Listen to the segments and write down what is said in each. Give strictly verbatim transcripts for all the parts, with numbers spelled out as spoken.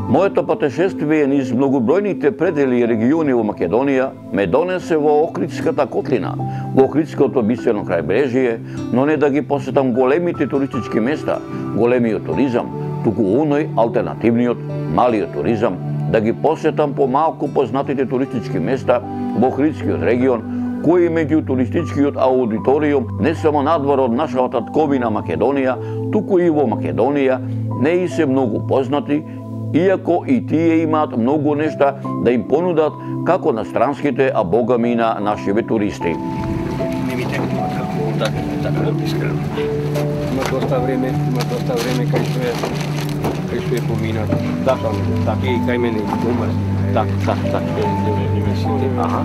Моето патешествие низ многобројните предели и региони во Македонија ме донесе во Охридската котлина, во Охридското бисерно крајбрежје, но не да ги посетам големите туристички места, големиот туризам, туку оној алтернативниот, малиот туризам, да ги посетам помалку познатите туристички места во Охридскиот регион, кои меѓу туристичкиот аудиториум не само надвор од нашата татковина Македонија, туку и во Македонија не и се многу познати, иако и тие имаат многу нешта да им понудат како на странските, а богами на нашиве туристи. Не ми текува како така, така искрено. Има доста време, има доста време кај што е, кај што е поминато. Да, така и кај мене дома. Так, так, так. Аха.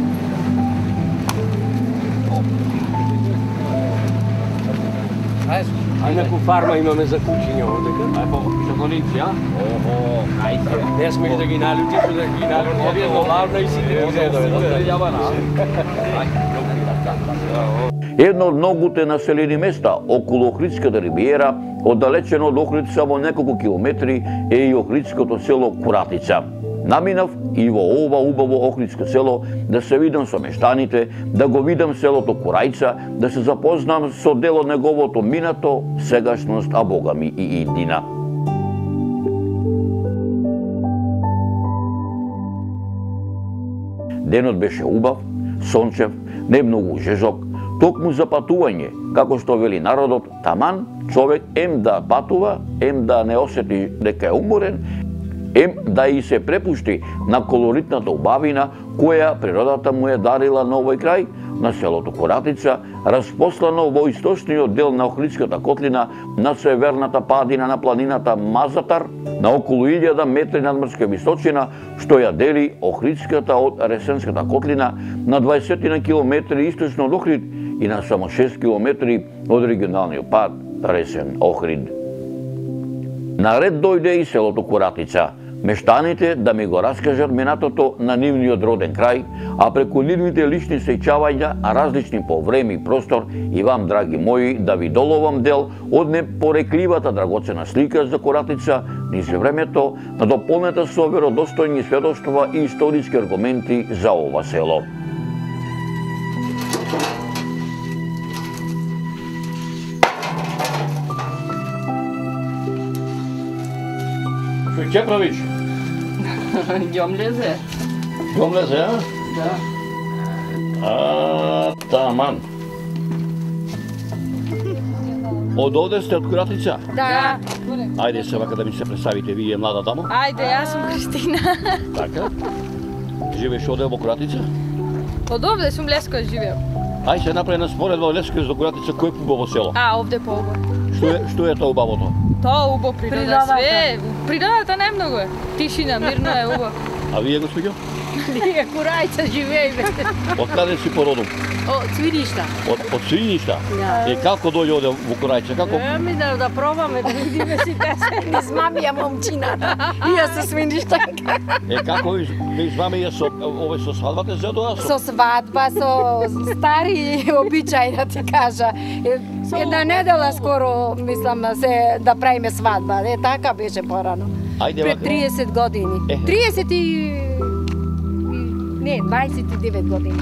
А неку фарма имаме за кучиња овдека. Ај по шоколици, а? Охо, ајде. Не смеш да ги налути, да ги налути. Овие во лавна и сите ги зедове. Едно од многуте населени места околу Охридската ривиера, оддалечено од Охрид само неколку километри, е и Охридското село Куратица. Наминав и во ова убаво Охридско село да се видам со мештаните, да го видам селото Курајца, да се запознам со дел од неговото минато, сегашност, а богами и иднина. Денот беше убав, сончев, не многу жежок, токму за патување, како што вели народот, таман човек ем да патува, ем да не осети дека е уморен, ем да и се препушти на колоритната убавина која природата му е дарила на овој крај, на селото Куратица, распослано во источниот дел на Охридската котлина, на северната падина на планината Мазатар, на околу илјада метри надморска височина, што ја дели Охридската од Ресенската котлина, на дваесет километри источно од Охрид и на само шест километри од регионалниот пат Ресен-Охрид. Наред дојде и селото Куратица. Мештаните да ми го раскажат минатото на нивниот роден крај, а преку нивните лични сеќавања, а различни по време и простор, и вам, драги мои, да ви доловам дел од непорекливата драгоцена слика за Куратица низ времето, надополнета со веродостојни сведоштва и историски аргументи за ова село. Што ќе правиш? Ѓом лезе. Ѓом лезе, а? Да. А, таман. Од овде сте од Куратица? Да. Ајде се вака да ми се представите, вие млада дама. Ајде, јас сум Кристина. Така. Живееш овде во Куратица? Од овде сум Леско живеел. Ај се направи на споредба Лескојс до Куратица, кој е убаво село? А, овде поубаво. Што е што е тоа убавото? Тоа убаво природа, све. Природата не многу е. Тишина, мирно е убаво. А вие, господјо? Ние Курајца живееме. Од каде си породом? Од Цвиришта. Од од Свиништа? Да. Е како дојде овде во Курајца? Како? Еми да да пробаме да видиме си се низ мамија момчината. И јас се Свиништанка. Е како ви ви маме е со овој со свадбата зедоа? Со свадба, со стари обичај да ти кажа. Една недела скоро мислам се да правиме свадба. Е така беше порано. Ајде Пред вака. триесет години. Е. триесет и не, дваесет и девет години.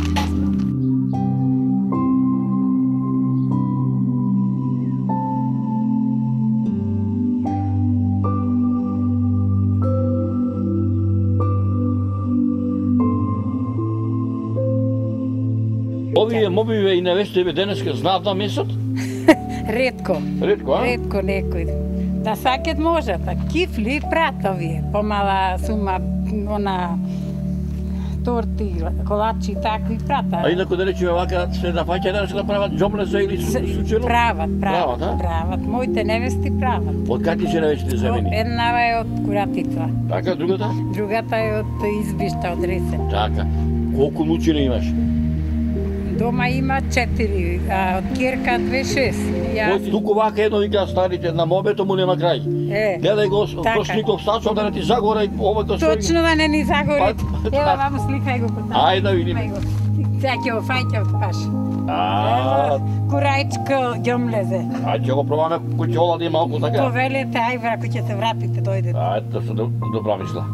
Овие мобиве и невестиве денеска знаат на месот? Ретко. Ретко, а? Ретко некој. Да сакет можат, а кифли пратови, помала сума она торти, колачи такви прата. А инако да речеме вака се да фаќа да се направат џомлеса или случајно? Прават, прават, Прават, а? прават. Моите невести прават. Од какви се невестите земени? Една е од Куратица, Така, другата? другата е од Избишта, од Ресен. Така. Колку нучини имаш? Дома има четири, а од Кирка две шест. Кој туку вака едно вика старите на мобето му нема крај. Е, Гледај го, така. Прошников стачал да не ти загора и овој што точно да не ни загори. Па, Ева, мамо, сликај го. Ајде да видиме. Сега ќе го фаќа од паш. А, Курајчко ѓомлезе. ајде ќе го пробаме куќола да има малку така. Повелете, ај бра, ако ќе се вратите, дојдете. Ајде, да се добра мисла.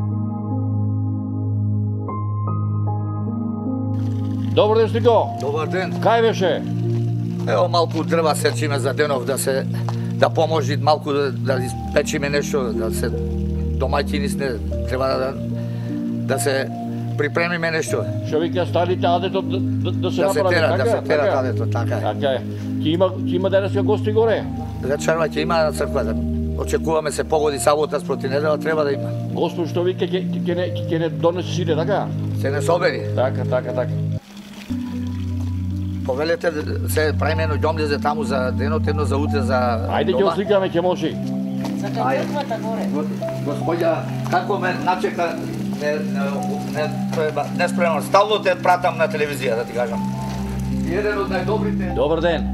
Добар ден, Стико. Добар ден. Кај беше? Ево малку дрва сечиме за денов да се да поможи малку да, да испечиме нешто, да се домаќини сме, треба да да се припремиме нешто. Што вика старите адето да, да, да се Да се направи, тера, така? да се тера Така? адето, така е. Така е. Ќе има ќе има денеска гости горе. Вечерва ќе има на црквата. Очекуваме се погоди сабота спроти недела, треба да има. Господ што вика ќе ќе не ќе не донесе сиде, така? Се не собери. Така, така, така. Повелете се правиме едно ѓомлезе таму за денот, едно за утре за Ајде ќе дома. осликаме, ќе може. Господја, како ме начека не не не треба не спремно. Стално те пратам на телевизија да ти кажам. Еден од најдобрите. Добар ден.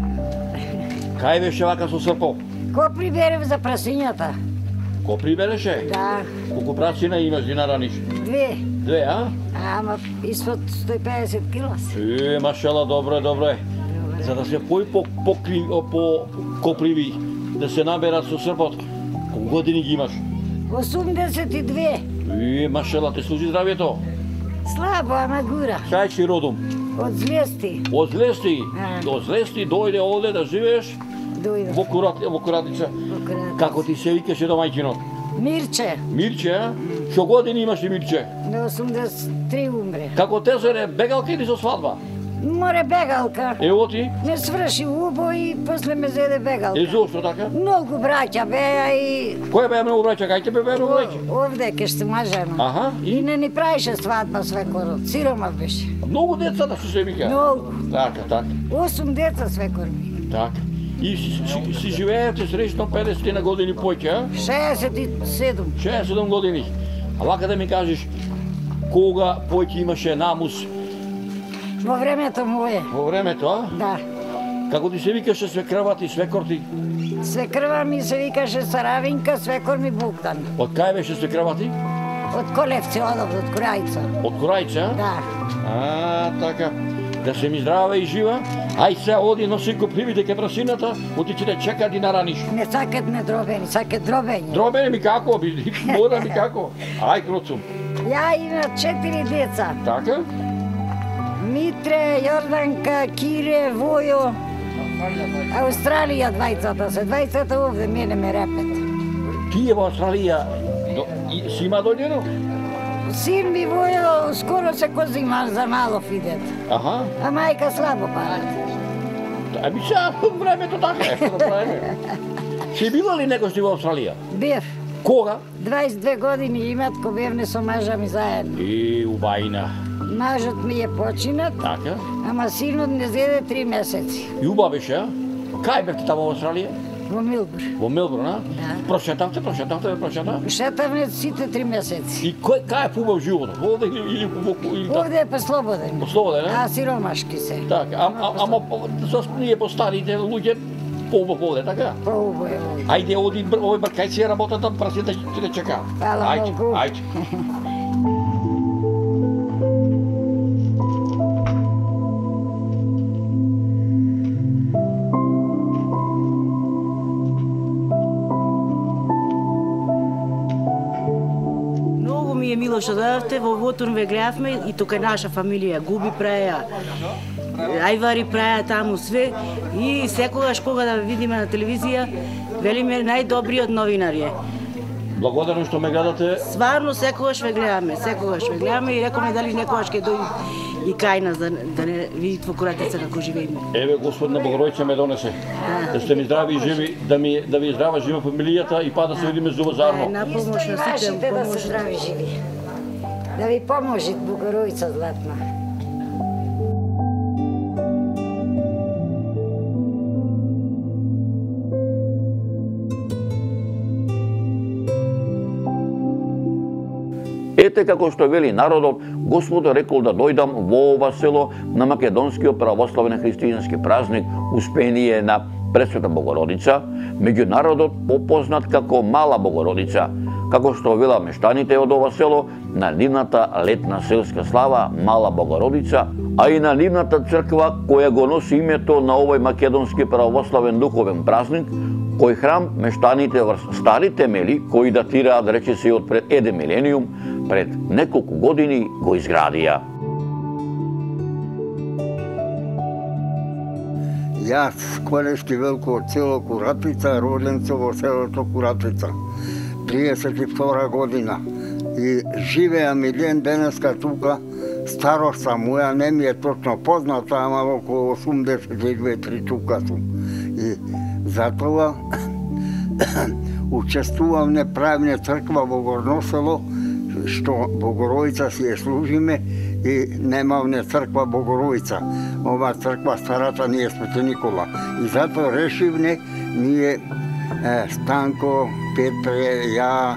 Кај беше вака со српо? Ко приберем за прасињата? Ко прибереше? Да, Колку працина имаш динара ниш? две. Две, а? Ама испод сто и педесет кила се. Е, машала, добро е, добро е. За да се пои по покри по коприви, да се наберат со српот. Колку години ги имаш? осумдесет и две. Е, машала, те служи здравието. Слабо, ама гура. Кај си родом? Од звести Од Злести. А. Од Злести дојде овде да живееш дојде. во Курат, во Куратица. Како ти се викаше домајчинот? Мирче, Мирче, а? Што години имаш и Мирче? на осумдесет и три умре. Како те се бегалка или со свадба? Море бегалка. Ево ти? Не сврши убо и после ме зеде бегалка. Е, зошто така? Многу браќа беа и Кој беа многу браќа? Кај тебе беа многу браќа? овде ке ще мажено. Аха, И и не ни правише свадба свекорот. Сирома беше. многу деца да се вика. Многу. Така, така, Осум деца свекор ми. така. И си, си, си живеете сречно педесет на години поќе, а? шеесет и седум. шеесет и седум години. А вака да ми кажеш, кога поќе имаше намус Во времето мое. во времето, а? Да. Како ти се викаше свекрват и свекор ти? Свекрва ми се викаше Саравинка, свекор ми Богдан. Од кај беше свекрват ти? Од Колевци одов, од Курајца. Од Курајца, а? Да. А, така. Да се ми здрава и жива. Ај се оди носи копривите ке прасината, отичи да чека динара ниш. Не сакат ме дробени, сакат дробење. Дробене ми како, би, мора ми како. Ај, круцум. Ја имам четири деца. Така? Митре, Јорданка, Кире, Војо. Австралија двајцата се, двајцата овде мене ме репет. Тие во Австралија, до, и, си има дојдено? Син ми Војо скоро се козима за малов идет. Аха. А мајка слабо парат. Ами сега времето така е, што да правиме. Си била ли некој си во Австралија? Бев. Кога? двајсет и две години имат ко бевне со мажа ми заедно. И убајна. Мажот ми е починат, Така? ама синот не зеде три месеци. И уба беше, а? Кај бевте тамо во Австралија? Во Милбур. Во Мелбурн, а? Да. Прошетавте, прошетавте, прошета? Шетавме сите три месеци. И кој, кај е побав животот? Овде или, или, или, или Овде е послободен. Послободен, а? А сиромашки се. Така, а, а, ама по- со ние постарите луѓе побав овде, така? Поубо е овде. Ајде, оди, бр- овој бр- кај си е работата, прасите ќе те чека. Фала Ајде, Богу. ајде. Многу ми е мило што дојавте, во Вотун ве гледавме и тука наша фамилија губи праја, ајвари праја таму све и секогаш кога да ве видиме на телевизија, велиме најдобриот новинар е. Благодарам што ме гледате. Сварно секогаш ве гледаме, секогаш ве гледаме и рекоме дали некогаш ќе дојде и кај нас да, да не видите во Куратица како живееме. Еве Господ на Богородица ме донесе. Да сте ми здрави и живи, да ми да ви здрава жива фамилијата и па да се видиме зубо заедно. На помош на сите, Вашите да се помош. здрави живи. Да ви поможи Богородица златна. Ете како што вели народот, Господ рекол да дојдам во ова село на македонскиот православен христијански празник Успение на Пресвета Богородица, меѓу народот попознат како Мала Богородица, како што вела мештаните од ова село, на нивната летна селска слава Мала Богородица, а и на нивната црква која го носи името на овој македонски православен духовен празник, кој храм мештаните врз стари темели, кои датираат речиси од пред еден милениум, пред неколку години го изградија. Јас, Колешки Велко од село Куратица, роден со во селото Куратица, триесет и втора година. И живеам и ден денеска тука, староста моја не ми е точно позната, ама околу осумдесет и две-три тука сум. И затоа учествувам неправне црква во Горно село, што Богородица си ја служиме и немавне црква Богородица. Ова црква старата ни е Свети Никола. И затоа решивне ние Станко, Петре, ја,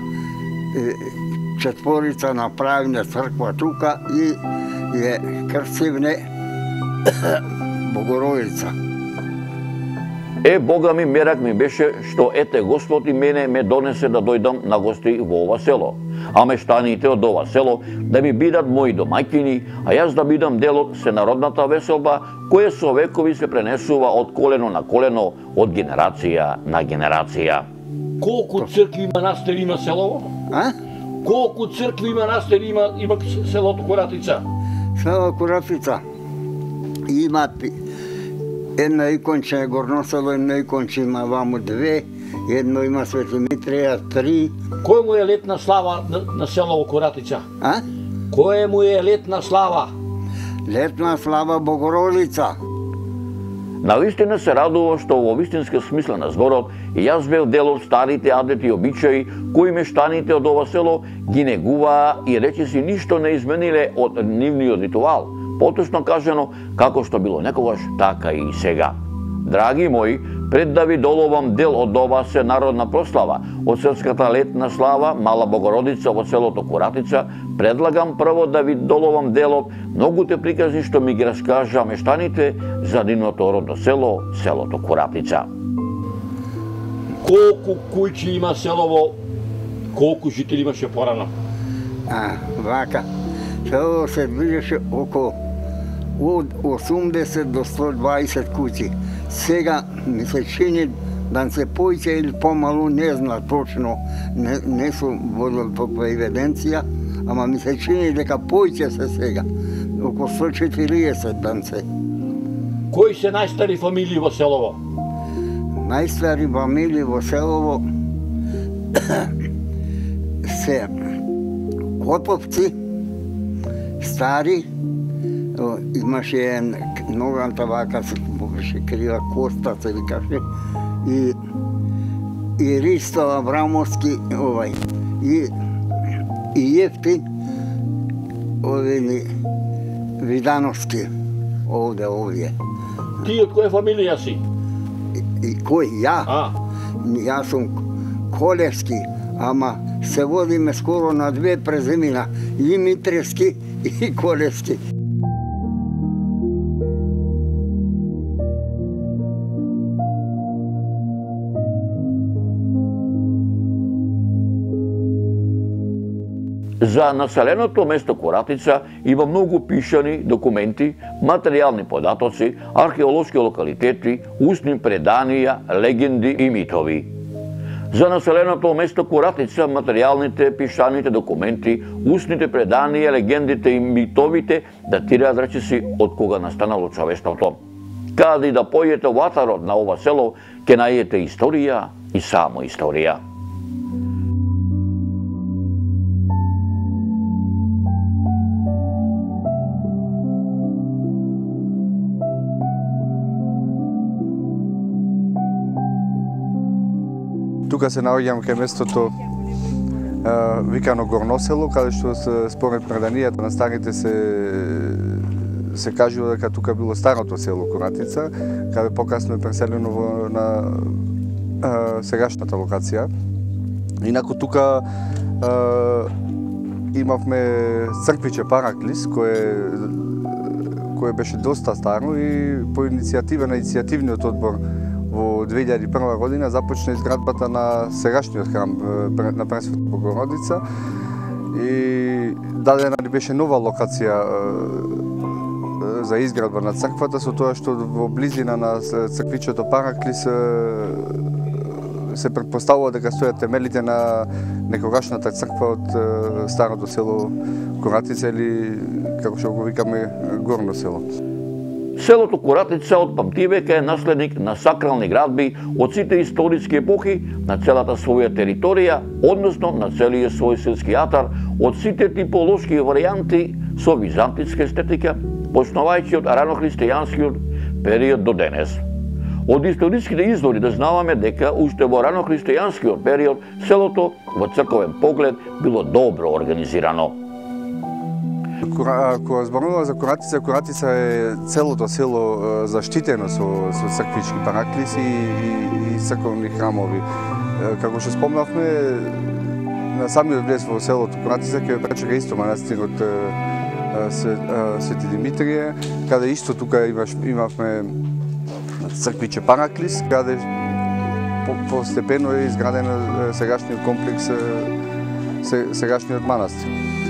четворица направиме црква тука и ја крстивне Богородица. Е, Бога ми, мерак ми беше што ете Господ и мене ме донесе да дојдам на гости во ова село. А мештаните од ова село да ми бидат мои домаќини, а јас да бидам дел од сенародната веселба која со векови се пренесува од колено на колено, од генерација на генерација. Колку цркви и манастири има селово? А? Колку цркви и манастири има, има селото Куратица? Село Куратица има една иконче е Горно село, една иконче има ваму две, едно има Свети Митреја, три. Кој му е летна слава на, на село Куратица? А? Кој му е летна слава? Летна слава Богородица. Навистина се радува што во вистинска смисла на зборот и јас бев дел од старите адети и обичаи кои мештаните од ова село ги негуваа и речиси ништо не измениле од нивниот ритуал. Поточно кажано, како што било некогаш, така и сега. Драги мои, пред да ви доловам дел од ова се народна прослава, од српската летна слава Мала Богородица во селото Куратица, предлагам прво да ви доловам делот многуте приказни што ми ги раскажа мештаните за нивното родно село, селото Куратица. Колку куќи има селово, колку жители имаше порано? А, вака. Село се движеше околу од осумдесет до сто дваесет куќи. Сега ми се чини да се поиќе или помалу, не зна точно, не, не сум водил таква евиденција, ама ми се чини дека поиќе се сега. Околу сто четириесет дан се. Кои се најстари фамилии во селово? Најстари фамилии во селово се Коповци, стари, имаше еден ноганта вака се беше крила Коста се викаше и и Ристо Аврамовски овај и и Евтин овени Видановски овде овие. Ти од која фамилија си? И, и кој ја? А. Јас сум Колевски, ама се водиме скоро на две презимина, и Митрески и Колевски. За населеното место Куратица има многу пишани документи, материјални податоци, археолошки локалитети, устни преданија, легенди и митови. За населеното место Куратица материјалните, пишаните документи, устните преданија, легендите и митовите датираат речиси од кога настанало човештвото. Каде и да појдете во атарот на ова село, ќе најдете историја и само историја. Тука се наоѓам кај местото викано Горно село, каде што според преданијата на старите се се кажува дека тука било старото село Куратица, каде покасно е преселено во на а, сегашната локација. Инаку тука а, имавме црквиче Параклис, кое кое беше доста старо и по иницијатива на иницијативниот одбор во во две илјади и прва година започна изградбата на сегашниот храм на Пресвета Богородица и дадена ни беше нова локација за изградба на црквата, со тоа што во близина на црквичето Параклис се претпоставува дека стојат темелите на некогашната црква од старото село Коратица или како што го викаме Горно село. Селото Коратица од памтивека е наследник на сакрални градби од сите историски епохи на целата своја територија, односно на целиот свој селски атар од сите типолошки варијанти со византијска естетика, почнувајќи од ранохристијанскиот период до денес. Од историските извори дознаваме дека уште во ранохристијанскиот период селото во црковен поглед било добро организирано. Кога зборуваме за Коратица, Коратица е целото село заштитено со, со црквички параклиси и, и црковни храмови. Како што спомнавме, на самиот влез во селото Коратица ќе пречека исто манастирот Свети Димитрije, каде исто тука имаш, имавме црквиче Параклис, каде постепено е изграден сегашниот комплекс, сегашниот манастир.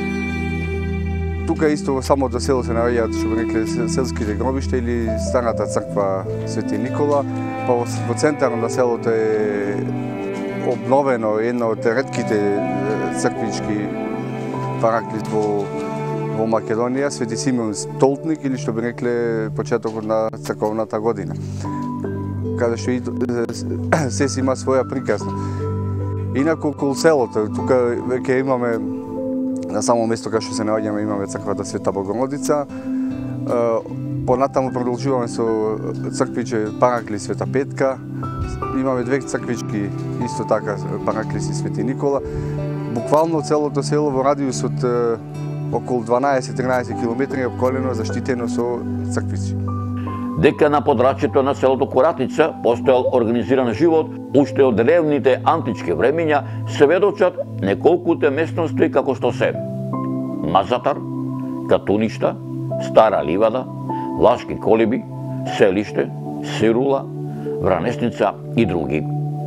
Тука исто во самото село се наоѓаат, што би рекле, селските гробишта или старата црква Свети Никола, па во центарот на селото е обновено една од ретките црквички параклис во во Македонија, Свети Симеон Столтник, или што би рекле почетокот на црковната година, каде што и се си има своја приказна. Инаку околу селото, тука веќе имаме на само место каде што се наоѓаме, имаме црквата Света Богородица. Понатаму продолжуваме со црквиче Параклис Света Петка. Имаме две црквички исто така Параклис и Свети Никола. Буквално целото село во радиус од околу дванаесет-тринаесет километри е обколено, заштитено со црквици. Дека на подрачјето на селото Коратица постоел организиран живот уште од древните антички времиња, сведочат неколкуте местности како што се Мазатар, Катуништа, Стара Ливада, Влашки колиби, Селиште, Сирула, Вранесница и други.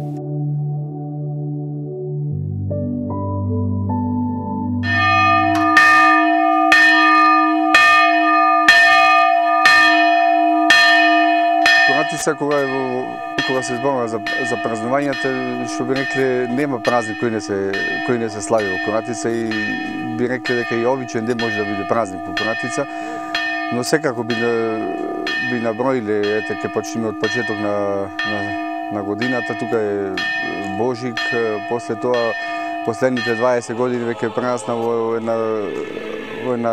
Коратица, кога, кога се зборува за, за празнувањата, што би рекле, нема празник кој не се, кој не се слави во Коратица и би рекле дека и обичен ден може да биде празник во Коратица, но секако би, би наброиле, ете, ке почнеме од почеток на, на, на годината, тука е Божик, после тоа, последните дваесет години веќе пренасна во една, во една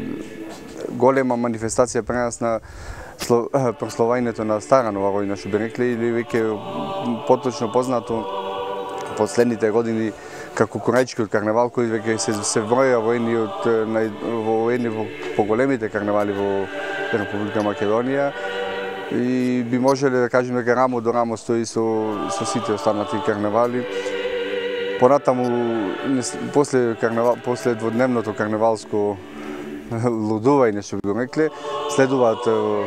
голема манифестација пренасна прославањето на Стара Нова година, што би рекле, или веќе поточно познато последните години како Корајчкиот карнавал, кој веќе се, се броја во едни од во едни во поголемите карнавали во Република Македонија и би можеле да кажеме дека рамо до рамо стои со со сите останати карнавали. Понатаму после карнавал, после дводневното карнавалско лудување, што би го рекле, следуваат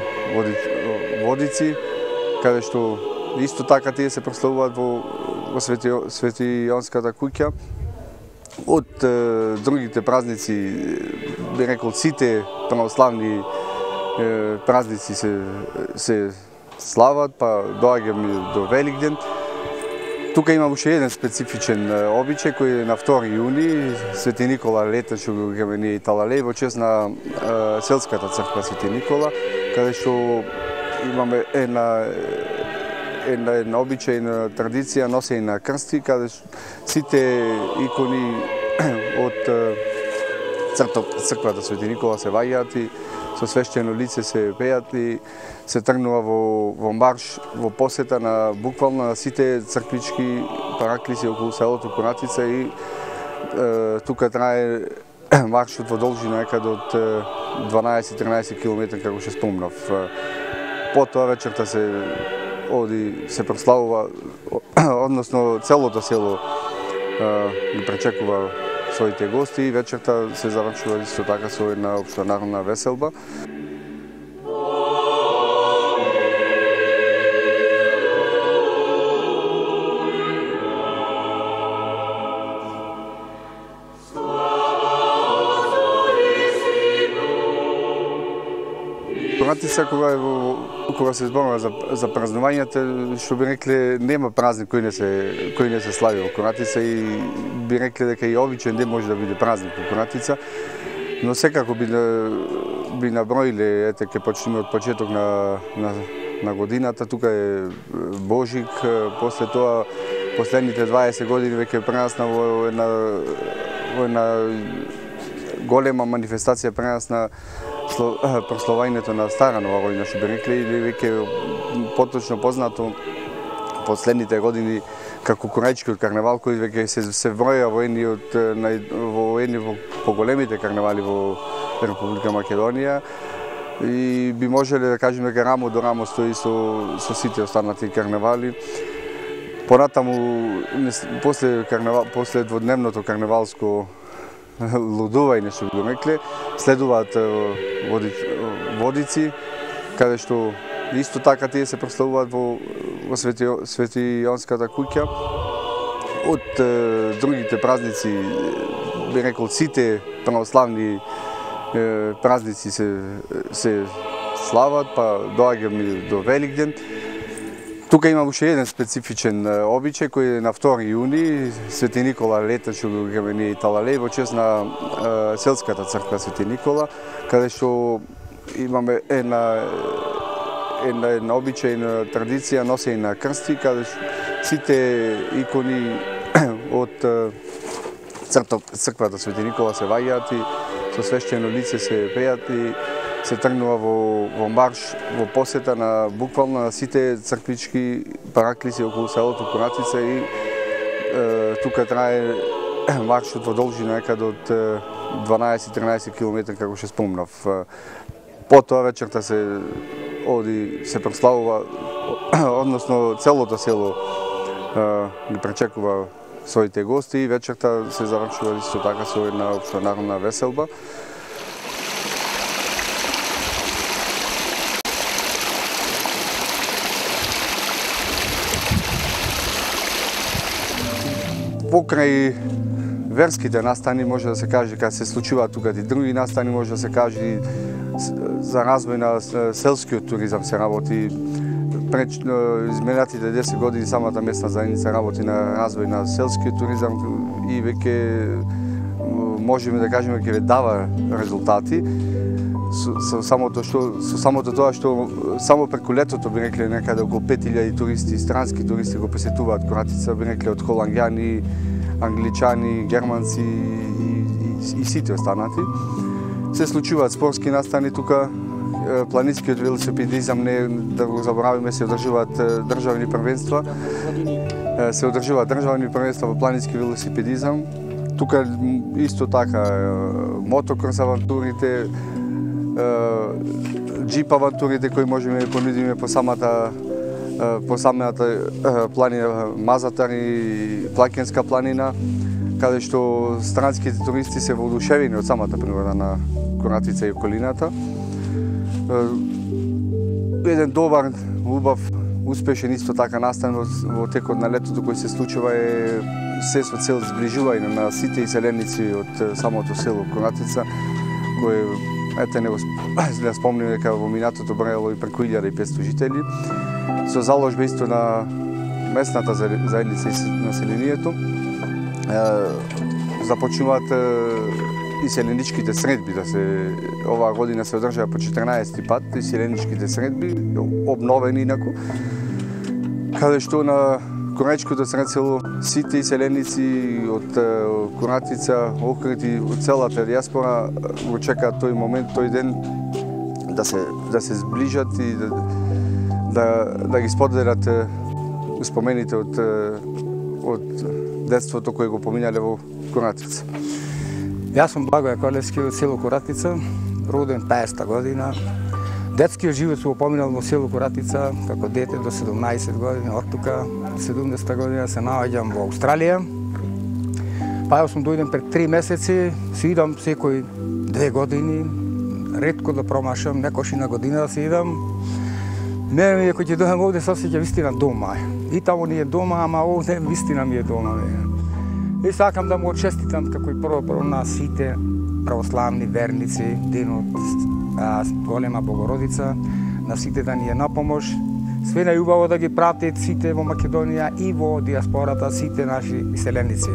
водици, каде што исто така тие се прославуваат во, во Свети, Светионската куќа. Од е, другите празници, би рекол, сите православни е, празници се, се слават, па доаѓаме до Великден. Тука има уште еден специфичен обичај кој е на втори јуни, Свети Никола лета, што го кажеме ние Талалеј, во чест на е, селската црква Свети Никола, каде што имаме една една, една обичајна традиција носење на крсти, каде сите икони од црквата Свети Никола се ваѓаат и со свештено лице се пеат и се тргнува во, во марш, во посета на буквално на сите црквички параклиси околу селото Коратица и е, тука трае маршот во должина некаде од дванаесет-тринаесет километри, како што спомнав. Потоа вечерта се оди се прославува, односно целото село ги пречекува своите гости и вечерта се завршува исто така со една општенаrodna веселба. Куратица, кога кога се зборува за за празнувањето, што би рекле нема празник кој не се кој не се слави во Куратица и би рекле дека и обичен ден може да биде празник во Куратица. Но секако би би наброиле, ете ќе почнеме од почеток на на на годината, тука е Божик, после тоа последните дваесет години веќе пренасна во една во една голема манифестација пренасна прославувањето на Стара Нова година, што би рекле, или веќе поточно познато последните години како Курајчкиот карнавал, кој веќе се се броја во едни од во едни во поголемите карнавали во Република Македонија и би можеле да кажеме дека рамо до рамо стои со со сите останати карнавали. Понатаму после карнавал после дводневното карнавалско лудување, што го рекле, следуваат водици, каде што исто така тие се прославуваат во во Свети Светионската куќа. Од е, другите празници, би рекол, сите православни е, празници се се слават, па доаѓаме до Великден. Тука има уште еден специфичен обичај кој е на втори јуни, Свети Никола лета, што го кажеме ние Талалеј, во чест на е, селската црква Свети Никола, каде што имаме една една една обичајна традиција носење на крсти, каде сите икони од црквата Свети Никола се ваѓаат и со свештено лице се пеат и се тргнува во, во марш, во посета на буквално на сите црквички параклиси околу селото Куратица и е, тука трае маршот во должина некаде од дванаесет-тринаесет километри, како што спомнав. Потоа вечерта се оди се прославува, односно целото село е, ги пречекува своите гости и вечерта се завршува исто така со една општенаrodna веселба. Покрај верските настани може да се каже, кога се случуваат тука и други настани, може да се каже и за развој на селскиот туризам се работи. Пред изминатите десет години самата местна заедница работи на развој на селскиот туризам и веќе можеме да кажеме дека дава резултати. Со, со самото што со самото тоа што само преку летото би рекле некаде околу пет илјади туристи, странски туристи го посетуваат Куратица, би рекле од холанѓани, англичани, германци и, и, и сите останати. Се случуваат спортски настани тука, планинскиот велосипедизам, не да го заборавиме, се одржуваат државни првенства. Се одржуваат државни првенства во планински велосипедизам. Тука исто така мотокрос авантурите, джип авантурите кои можеме да понудиме по самата по самата планина Мазатар и Плакенска планина, каде што странските туристи се воодушевени од самата природа на Куратица и околината. Еден добар, убав, успешен исто така настан во текот на летото кој се случува е се со цел зближување на сите иселеници од самото село Куратица, кој ете не го да спомним дека во минатото броело и преку илјада и петстотини жители, со заложба исто на местната заедница и населението. Започнуваат иселеничките средби да се оваа година се одржаа по четрнаесети пат иселеничките средби, обновени инаку, каде што на Курајчкото средсело сите иселеници од Куратица, Охрид и од целата диаспора го чекаат тој момент, тој ден да се да се зближат и да да, да ги споделат спомените од од детството кое го поминале во Куратица. Јас сум Благоје Колевски од село Куратица, роден пеесета година. Детскиот живот сум поминал во село Куратица како дете до седумнаесет години, од тука седумдесета година се наоѓам во Австралија. Па јас сум дојден пред три месеци, си идам секој две години, ретко да промашам, некош и на година да си идам. Мене ми е кој ќе дојдам овде се осеќам вистина дома. И таму ни е дома, ама овде вистина ми е дома. И сакам да му отчеститам како и прво прво на сите православни верници денот голема Богородица, на сите да ни е на помош. Све најубаво да ги пратат сите во Македонија и во диаспората, сите наши иселеници.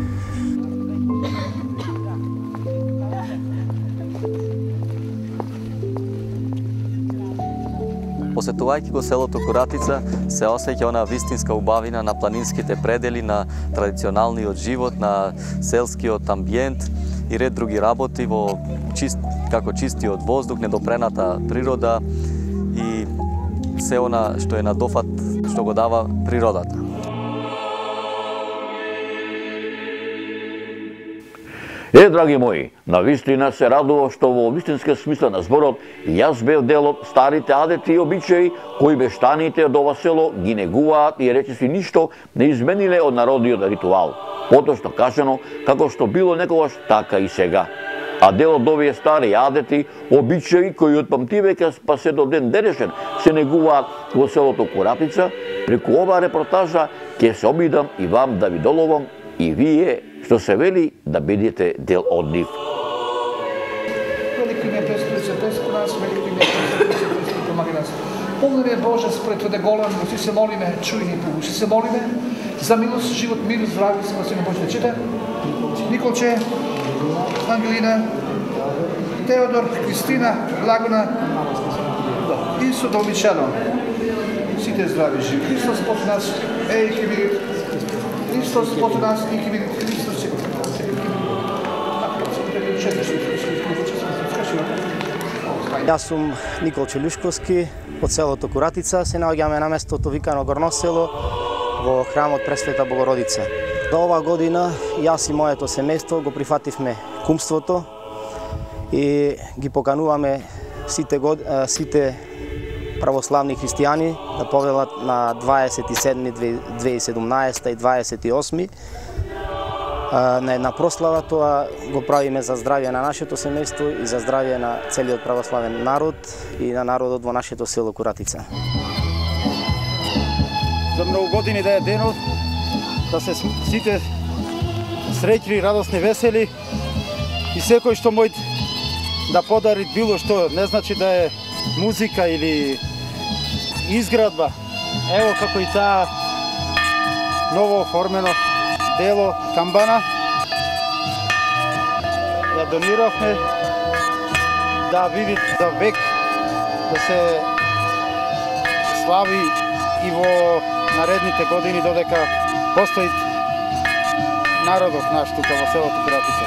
Посетувајќи го селото Куратица, се осеќа она вистинска убавина на планинските предели, на традиционалниот живот, на селскиот амбиент и ред други работи во чист, како чистиот воздух, недопрената природа и се она што е на дофат што го дава природата. Е, драги мои, навистина се радува што во вистинска смисла на зборот јас бев дел од старите адети и обичаи кои бештаните од ова село ги негуваат и речиси ништо не измениле од народниот ритуал. Поточно кажано, како што било некогаш, така и сега. А дел од овие стари адети, обичаи кои од памтивека па се до ден денешен се негуваат во селото Куратица, преку оваа репортажа ќе се обидам и вам да ви доловам и вие што се вели да бидете дел од нив. Велики ми е Пресвица, Пресвица нас, велики ми е Пресвица, Пресвица помага нас. Помни Боже, според Твојде голем, си се молиме, чуј ни помогни, си се молиме за милост, живот, мир, здравје, спасение Божје дечете. Николче, Ангелина, Теодор, Кристина, Благона, Исо Долмичано. Сите здрави живи. Христос под нас, еј, ке види. Христос под нас, и ке види. Христос ќе Јас сум Никол Челушковски од селото Куратица. Се наоѓаме на местото викано Горно село во храмот Пресвета Богородица. До оваа година јас и моето семејство го прифативме кумството и ги покануваме сите, год... сите православни христијани да повелат на дваесет и седми две илјади и седумнаесета и дваесет и осми на една прослава. Тоа го правиме за здравје на нашето семејство и за здравје на целиот православен народ и на народот во нашето село Куратица. За многу години да е денот, да се сите среќни, радосни, весели и секој што мој да подари било што, не значи да е музика или изградба. Ево како и таа ново оформено дело камбана ја дониравме да види за век да се слави и во наредните години додека постои народот наш тука во селото Куратица.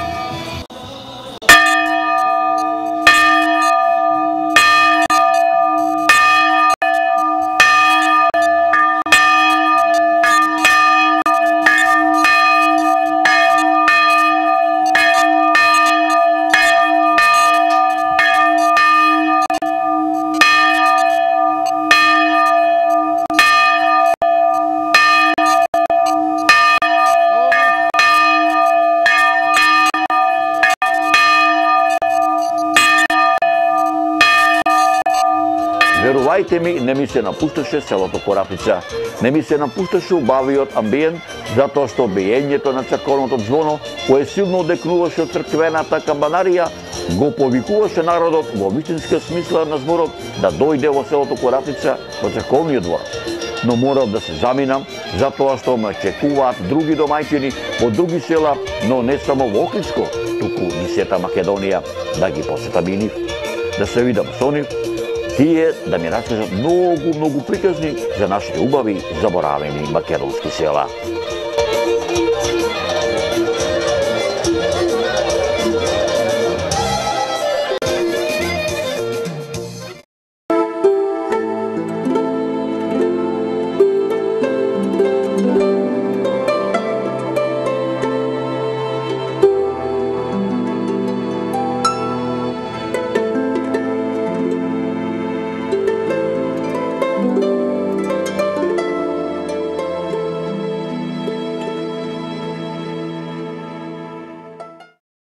Верувајте ми, не ми се напушташе селото Куратица. Не ми се напушташе убавиот амбиент, затоа што биењето на црковното звоно, кое силно одекнуваше од црквената камбанарија, го повикуваше народот во вистинска смисла на зборот да дојде во селото Куратица во црковниот двор. Но морав да се заминам, затоа што ме чекуваат други домајчини во други села, но не само во Охридско, туку ни сета Македонија, да ги посетам и нив, да се видам со нив, тие да ми раскажат многу, многу приказни за нашите убави, заборавени македонски села.